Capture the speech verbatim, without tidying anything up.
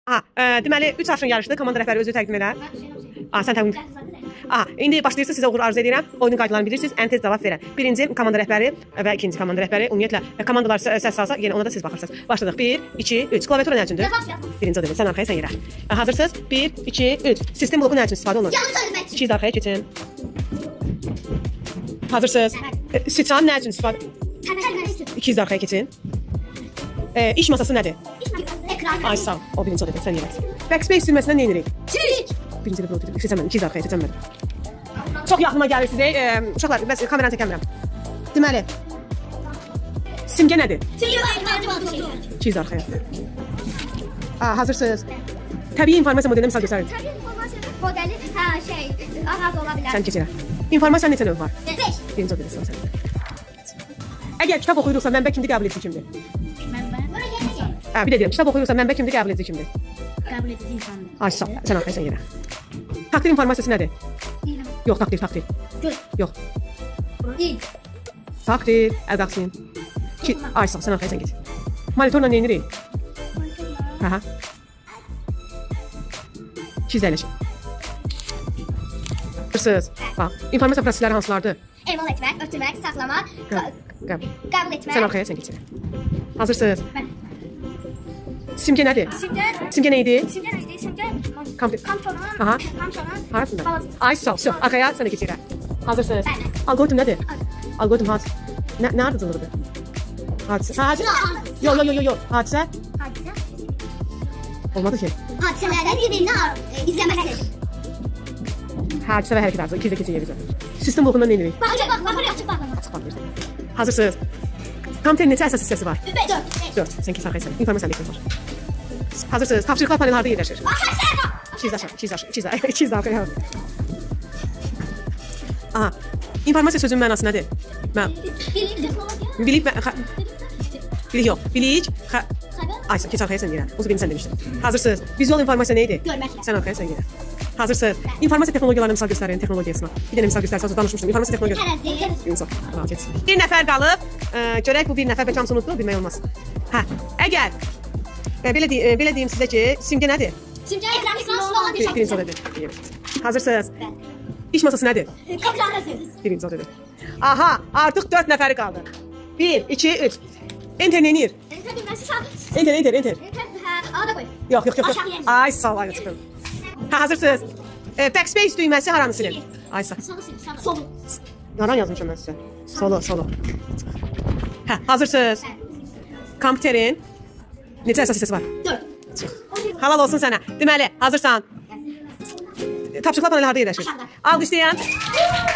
Aha, e, deməli üç aşın yarışdı. Komanda rəhbəri özü təqdim edər. Aha, sən təqdim. Aha, indi başlayırsınız, sizə uğur arzu edirəm. Oyunun qaydalarını bilirsiniz, ən tez cavab verən. Birinci komanda rəhbəri və ikinci komanda rəhbəri, ümumiyyətlə komandalar səs salsa, yenə ona da siz baxırsınız. Başladıq. bir, iki, üç. Klaviatura nə üçündür? Birinci o demək. Sən arxaya, sən yerə. Hazırsınız? bir, iki, üç. Sistem bloku nə üçün istifadə olunur? İkiz arxaya keçin. Hazırsınız? Sıçan nə üçün istifadə? İkiz arxaya keçin. E, iş masası nədir? Ay sağ ol. O birinci o demək. Sən yerə. Backspace sürməsindən nə edirik? Birinci də bu dedim. Keçəmədim. İkiz arxaya keçəmədim. Çox yaxınıma gəlir sizə. E, uşaqlar, bəs kameranı çəkəmirəm. Deməli, simgə nədir? İkiz arxaya. Aa, hazırsınız? Təbii informasiya modelinə misal göstərin. Təbii informasiya modeli, hə, şey, ağaz ola bilər. Sən keçirə. İnformasiyanın neçə növü var? beş. Birinci o demək sən. Əgər kitab oxuyuruqsa, mənbə kimdir, qəbul edici kimdir? Mənbə. Hə, bir də deyirəm, kitab oxuyuruqsa, mənbə kimdir, qəbul edici kimdir? Qəbul edici insandır. Ay sağ ol. Sən arxaya, sən yerə. Takdir informasiyası nədir? Deyirəm. Yox, takdir, takdir. Gör. Yox. Deyil. Takdir, əl qalxsın. Ki, ay sağ ol, sən arxaya, sən geç. Monitorla nə edirik? Hə, hə. İkiz əyləşin. Hırsız. Bax, informasiya prosesləri hansılardır? Emal etmək, ötürmək, saxlamaq, Qəbul. qəbul etmək. Sən arxaya, sən geç. Hazırsınız? Mən. Simgə nədir? Simgə. Simgə nə idi? Simgə nə idi? Simgə. Kompüter. Kompüter. Aha. Kompüter. Harasında? Balans. Ay sağ ol. Sök. Arxaya, sən də geç yerə. Hazırsınız? Bəli. Algoritm nədir? Algoritm hadisə. Nə, nə ardıcılığıdır? Hadisə. Hadisə. Yo, yo, yo, yo, yo. Hadisə. Hadisə. Olmadı ki. Hadisələrdən bir-birini izləməkdir. Hadisə və hərəkət ardıcılığı. İkizdə keçin yerizə. Sistem blokundan nə edirik? Bax, bax, bax, açıq baxın. Açıq baxırsan. Hazırsınız? Kompüterin neçə əsas hissəsi var? dörd. dörd. Sən keç arxaya sən. İnformasiya elektrik var. Hazırsınız? Tapşırıqlar paneli harda yerləşir? İkiz aşağı, ikiz aşağı, ikiz aşağı, ikiz arxaya. Aha. İnformasiya sözünün mənası nədir? Mən. Bilik texnologiya. Bilik və... Bilik yox. Bilik... Xəbər. Ay, keç arxaya sən yerə. Onu birini sən demişdin. Hazırsınız? Vizual informasiya nə idi? Görməklə. Sən arxaya sən yerə. Hazırsınız? İnformasiya texnologiyalarına misal göstərin, texnologiyasına. Bir dənə misal göstərsəz, danışmışdım. İnformasiya texnologiyası. Tərəzi. İnsan. Tamam, keç. Bir nəfər qalıb. E, görək bu bir nəfər bəlkə hamısı unutdu, bilmək olmaz. Hə. Əgər e, belə dey e, belə deyim sizə ki, simgə nədir? Simgə ekran sınağı Bir, birinci o dedi. Hazırsınız? İş masası nədir? Ekranı. Birinci o dedi. Aha, artıq dörd nəfəri qaldı. bir, iki, üç. Enter neyir? Enter, enter, enter. Yox, yox, yox. yox. Ay, sağ ol, ay, çıxın. Hə, hazırsınız? E, backspace düyməsi haranı silir? Ay, sağ. Solu. Yaran yazmışam mən sizə. Solo, solo. Hə, hazırsınız? Kompüterin neçə əsas hissəsi var? dörd. Halal olsun sənə. Deməli, hazırsan? Tapşırıqlar paneli harda yerləşir? Alqışlayan.